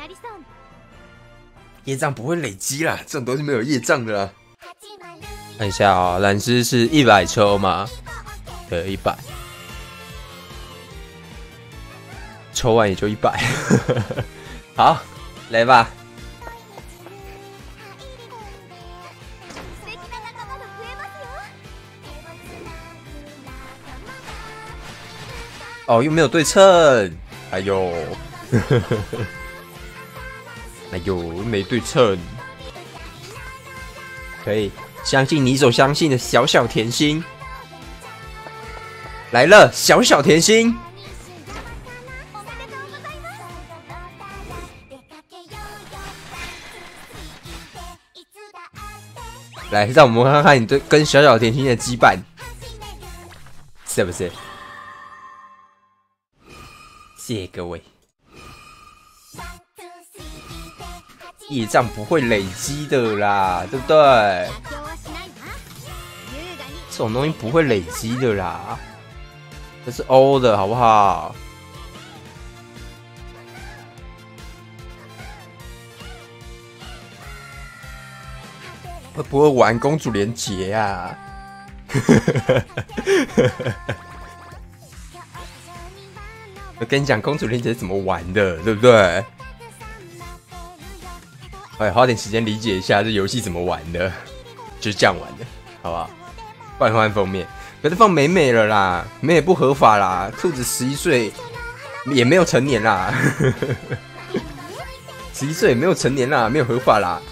业障不会累积啦，这种东西没有业障的啦。看一下啊、蓝狮是100抽嘛？对，100，抽完也就100。好，来吧。哦，又没有对称，哎呦，哎呦，没对称，可以相信你所相信的小小甜心来了，小小甜心，来，让我们看看你对跟小小甜心的羁绊，是不是？谢谢各位。业障不会累积的啦，对不对？这种东西不会累积的啦，这是欧的好不好？会不会玩公主连结啊？我跟你讲，公主连结是怎么玩的，对不对？哎，花点时间理解一下这游戏怎么玩的，就是这样玩的，好不好？换封面，可是放美美了啦，美也不合法啦，兔子11岁也没有成年啦，11岁也没有成年啦，没有合法啦。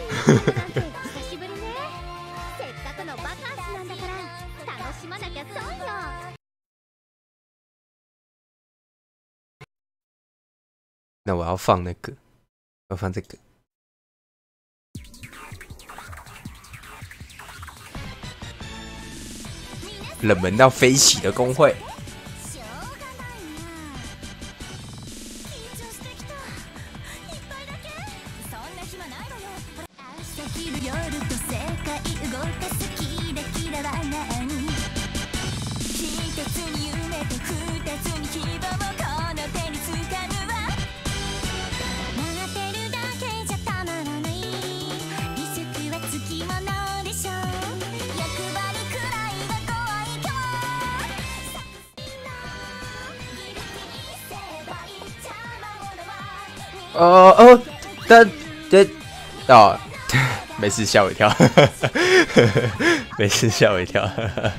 那我要放那个，我要放这个。冷门到飞起的工会，没事，吓我一跳，没事，吓我一跳。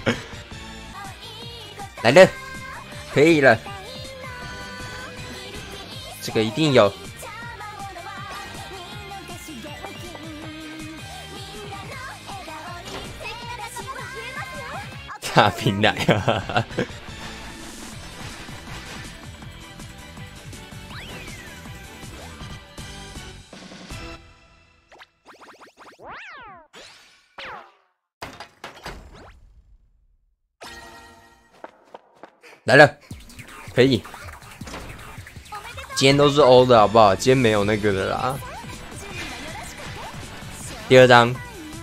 来了，可以了，这个一定有。大瓶奶啊！来了，可以。今天都是欧的好不好？今天没有那个的啦。第2张，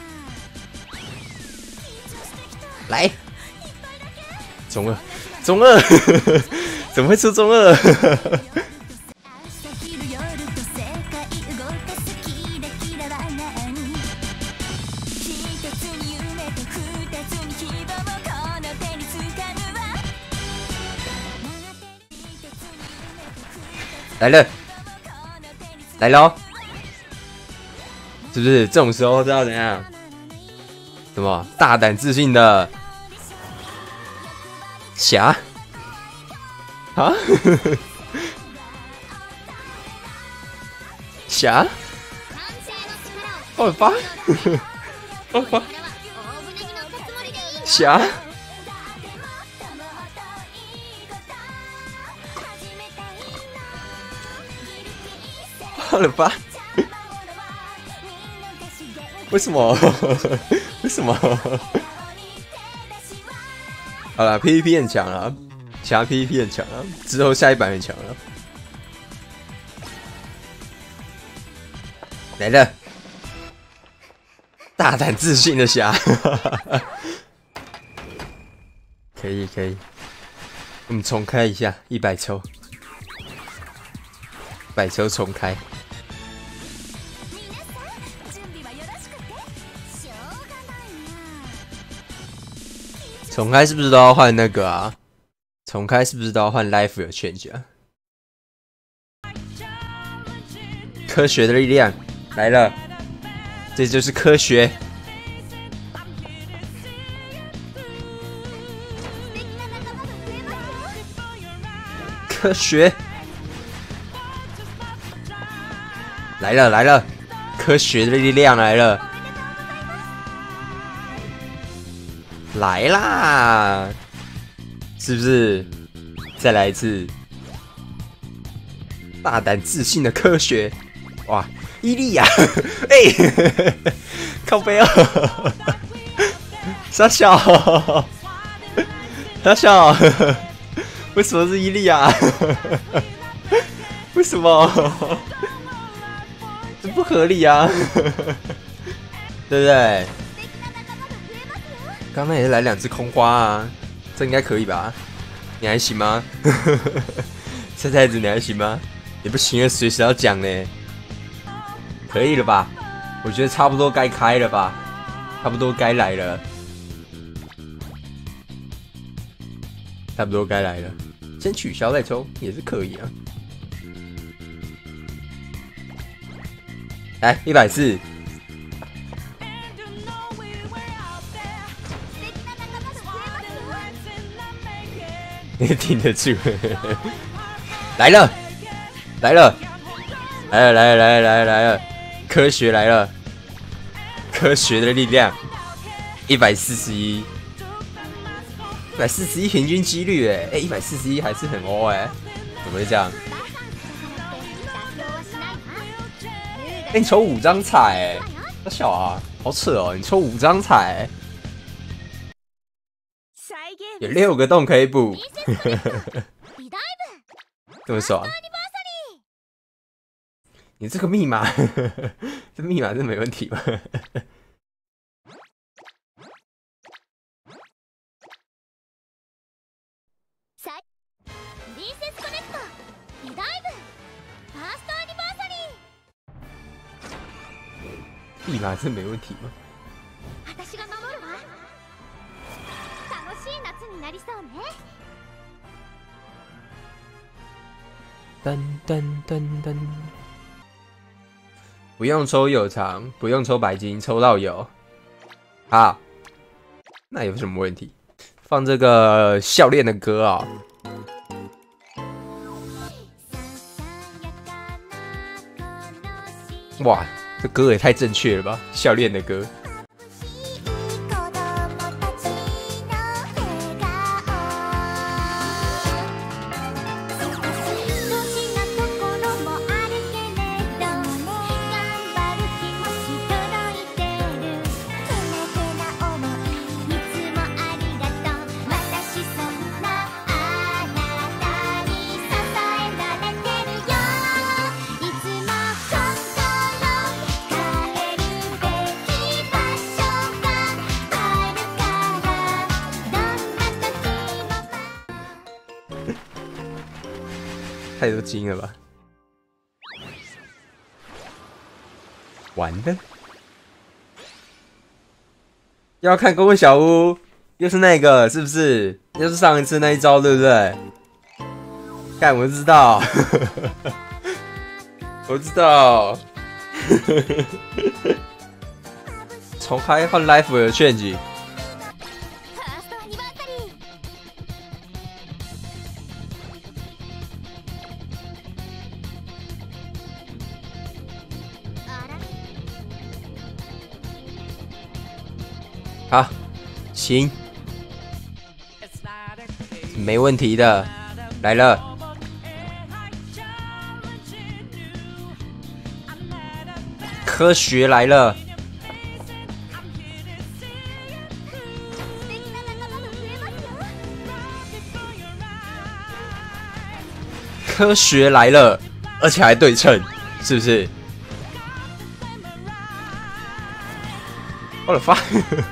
来，中2，中2，怎么会出中2？来了，来喽！是不是这种时候知道怎样？什么大胆自信的侠啊？侠？28？侠？8？为什么？为什么？好了 ，PVP 很强了，其他 PVP 很强了，之后下一版很强了。来了，大胆自信的侠，可以可以，我们重开一下，100抽，100抽重开。 重开是不是都要换那个啊？重开是不是都要换 Life 有 change 啊？科学的力量来了，这就是科学。科学来了来了，科学的力量来了，来啦！是不是？再来一次，大胆自信的科学！哇，伊利亚，哎，靠背哦，傻笑，傻笑。为什么是伊利亚？为什么？这不合理啊！对不对？刚刚也是来2只空花啊，这应该可以吧？你还行吗？菜菜子你还行吗？你不行了，随时要讲呢。可以了吧？我觉得差不多该开了吧，差不多该来了。差不多该来了，先取消再抽也是可以啊。来140，你挺得住。来了，来了，来了，来了，来了，来了，来了，科学来了，科学的力量，141。141平均几率141还是很欧怎么会这样？你抽5张彩那小啊，好扯哦！你抽5张彩有6个洞可以补，这么爽？你这个密码，这密码是没问题吧？密码是没问题吗？噔噔噔噔，不用抽有偿，不用抽白金，抽到有。好，那有什么问题？放这个笑恋的歌啊、哇，这歌也太正确了吧！笑恋的歌。太多金了吧！完了，要看公共小屋，又是那个是不是？又是上一次那一招，对不对？干，我知道，我知道。重开换 Life 有change。好，行，没问题的，来了，科学来了，科学来了，而且还对称，是不是？我的妈！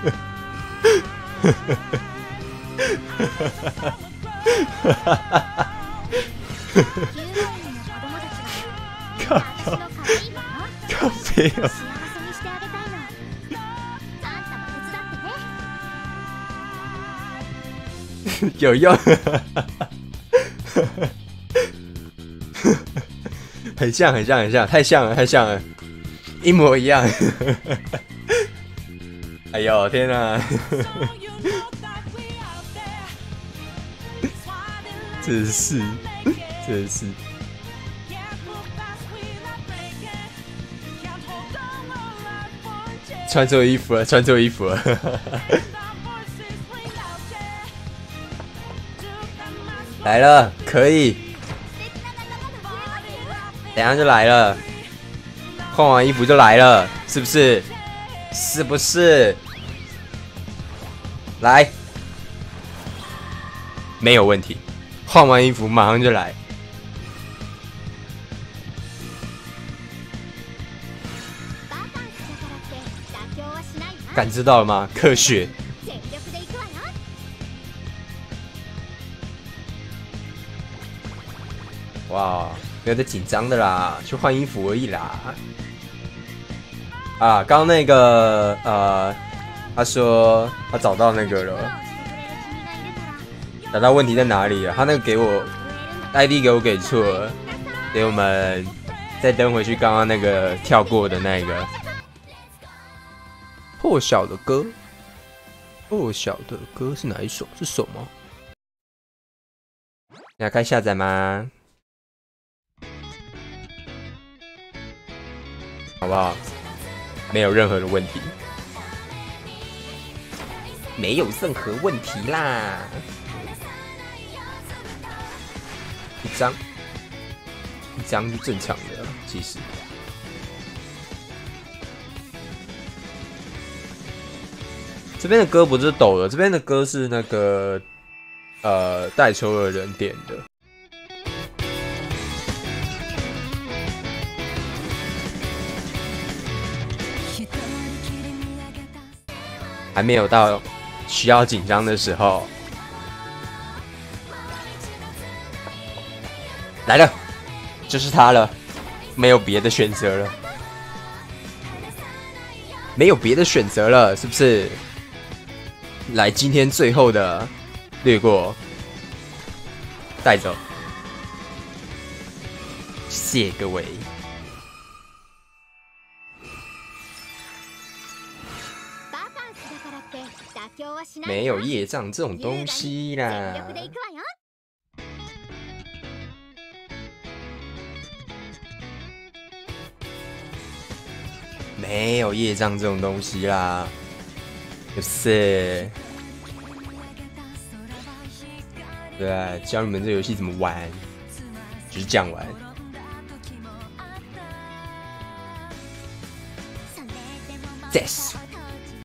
靠腰，靠背哦！ 有用，很像，太像了，一模一样。哎呦天哪！真是。穿错衣服了。来了，可以，等下就来了，换完衣服就来了，是不是？来，没有问题，换完衣服马上就来。感知到了吗？科学。哇，没有在紧张的啦，去换衣服而已啦。啊，刚刚那个他说他找到那个了，找到问题在哪里了？他那个给我 ID 给错了，所以我们再登回去刚刚那个跳过的那个。破晓的歌是哪一首？是什么？要开下载吗？好不好？没有任何的问题，没有任何问题啦。一张是正常的，其实。这边的歌不是抖的，这边的歌是那个代抽的人点的。还没有到需要紧张的时候，来了，就是他了，没有别的选择了，是不是？来，今天最后的略过，带走，谢各位。没有业障这种东西啦。没有业障这种东西啦，就是对啊，教你们这游戏怎么玩，就是这样玩。This